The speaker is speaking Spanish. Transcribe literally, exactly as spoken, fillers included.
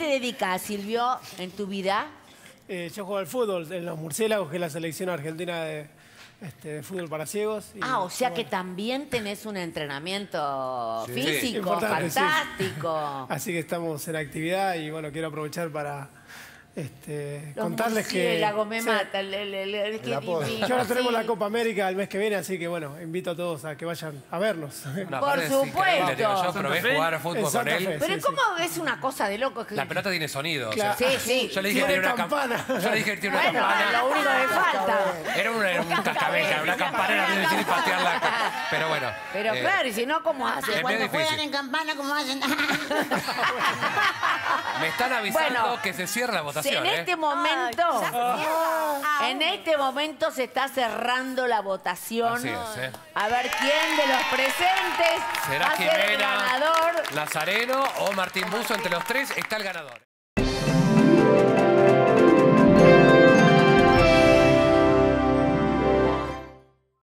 dedicas, Silvio, en tu vida? Eh, yo juego al fútbol en los Murciélagos, que es la selección argentina de, este, de fútbol para ciegos. Y, Ah, o sea bueno, que también tenés un entrenamiento Sí. físico, importante, sí. fantástico. Así que estamos en actividad y bueno, quiero aprovechar para este, Los contarles que... murciélagos me sí, mata. El, el, el, el- qué apodo. divino, que ahora tenemos sí. la Copa América el mes que viene, así que bueno, invito a todos a que vayan a vernos. No, Por aparte es supuesto. increíble, digo, yo Santa probé Fe. jugar fútbol En con Santa él. Fe. Pero Sí, ¿cómo es una cosa de loco? La pelota tiene sonido. o sea, Claro. Sí, sí. Yo le dije que Tiene tiene una campana. campana. Yo le dije que tiene una Bueno, campana. lo único que falta. Era un, era un cascabel, era una campanera, muy difícil patearla. Pero bueno. Pero eh, claro, y si no, ¿cómo hace? es Cuando medio juegan difícil. en campana, ¿cómo hacen? Me están avisando Bueno, que se cierra la votación. En ¿eh? este momento, Ah, en este momento se está cerrando la votación. Así es, ¿eh? A ver quién de los presentes ¿Será va a ser el Jimena, ganador. Lazareno o Martín Buzo? Entre los tres está el ganador.